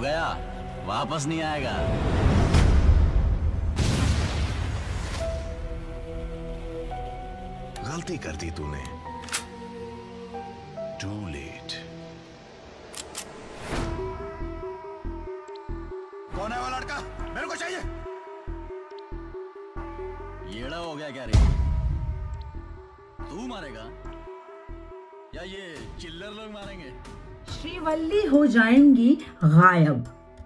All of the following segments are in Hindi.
गया, वापस नहीं आएगा। गलती कर दी तूने। Too late. कौन है वो लड़का? मेरे को चाहिए। येड़ा हो गया क्या रे? तू मारेगा या ये चिल्लर लोग मारेंगे? श्रीवल्ली हो जाएंगी गायब।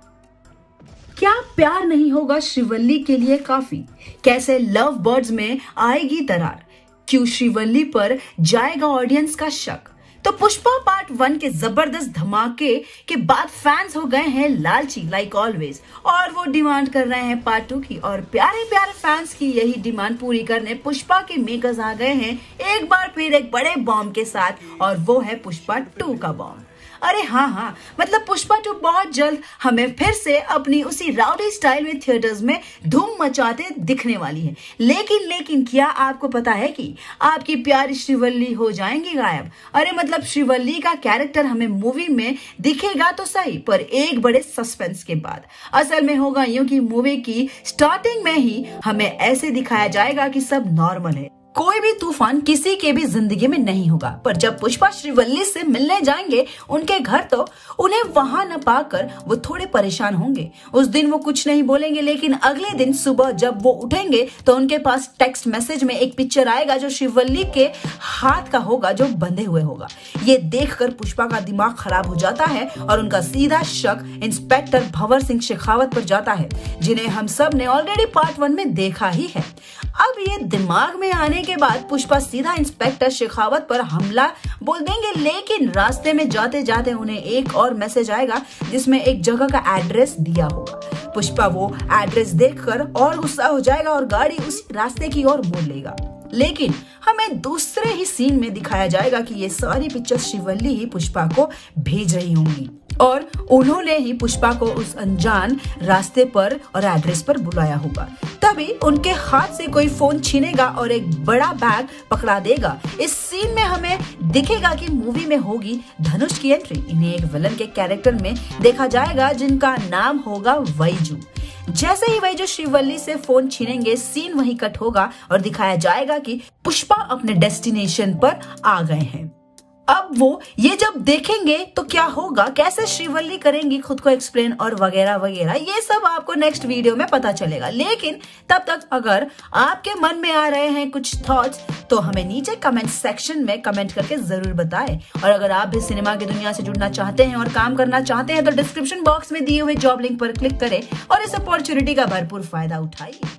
क्या प्यार नहीं होगा श्रीवल्ली के लिए काफी? कैसे लव बर्ड्स में आएगी दरार? क्यों श्रीवल्ली पर जाएगा ऑडियंस का शक? तो पुष्पा पार्ट 1 के जबरदस्त धमाके के बाद फैंस हो गए हैं लालची लाइक ऑलवेज, और वो डिमांड कर रहे हैं पार्ट 2 की। और प्यारे प्यारे फैंस की यही डिमांड पूरी करने पुष्पा के मेकर्स आ गए हैं एक बार फिर एक बड़े बॉम्ब के साथ, और वो है पुष्पा 2 का बॉम्ब। अरे हाँ, मतलब पुष्पा 2 बहुत जल्द हमें फिर से अपनी उसी राउडी स्टाइल में थिएटर्स में धूम मचाते दिखने वाली है। लेकिन क्या आपको पता है कि आपकी प्यारी श्रीवल्ली हो जाएंगी गायब? अरे मतलब श्रीवल्ली का कैरेक्टर हमें मूवी में दिखेगा तो सही, पर एक बड़े सस्पेंस के बाद। असल में होगा यूं कि मूवी की स्टार्टिंग में ही हमें ऐसे दिखाया जाएगा कि सब नॉर्मल है, कोई भी तूफान किसी के भी जिंदगी में नहीं होगा। पर जब पुष्पा श्रीवल्ली से मिलने जाएंगे उनके घर तो उन्हें वहां न पाकर वो थोड़े परेशान होंगे। उस दिन वो कुछ नहीं बोलेंगे, लेकिन अगले दिन सुबह जब वो उठेंगे तो उनके पास टेक्स्ट मैसेज में एक पिक्चर आएगा जो श्रीवल्ली के हाथ का होगा, जो बंधे हुए होगा। ये देखकर पुष्पा का दिमाग खराब हो जाता है और उनका सीधा शक इंस्पेक्टर भंवर सिंह शेखावत पर जाता है, जिन्हें हम सब ने ऑलरेडी पार्ट 1 में देखा ही है। अब ये दिमाग में आने के बाद पुष्पा सीधा इंस्पेक्टर शेखावत पर हमला बोल देंगे, लेकिन रास्ते में जाते जाते उन्हें एक और मैसेज आएगा जिसमें एक जगह का एड्रेस दिया होगा। पुष्पा वो एड्रेस देखकर और गुस्सा हो जाएगा और गाड़ी उस रास्ते की ओर मोड़ लेगा। लेकिन हमें दूसरे ही सीन में दिखाया जाएगा कि ये सारी पिक्चर श्रीवल्ली ही पुष्पा को भेज रही होंगी और उन्होंने ही पुष्पा को उस अनजान रास्ते पर और एड्रेस पर बुलाया होगा। तभी उनके हाथ से कोई फोन छीनेगा और एक बड़ा बैग पकड़ा देगा। इस सीन में हमें दिखेगा कि मूवी में होगी धनुष की एंट्री। इन्हें एक विलन के कैरेक्टर में देखा जाएगा जिनका नाम होगा वैजू। जैसे ही वैजू श्रीवल्ली से फोन छीनेंगे, सीन वहीं कट होगा और दिखाया जाएगा कि पुष्पा अपने डेस्टिनेशन पर आ गए हैं। अब वो ये जब देखेंगे तो क्या होगा, कैसे श्रीवल्ली करेंगी खुद को एक्सप्लेन और वगैरह वगैरह, ये सब आपको नेक्स्ट वीडियो में पता चलेगा। लेकिन तब तक अगर आपके मन में आ रहे हैं कुछ थॉट्स तो हमें नीचे कमेंट सेक्शन में कमेंट करके जरूर बताएं। और अगर आप भी सिनेमा की दुनिया से जुड़ना चाहते हैं और काम करना चाहते हैं तो डिस्क्रिप्शन बॉक्स में दिए हुए जॉब लिंक पर क्लिक करें और इस अपॉर्चुनिटी का भरपूर फायदा उठाइए।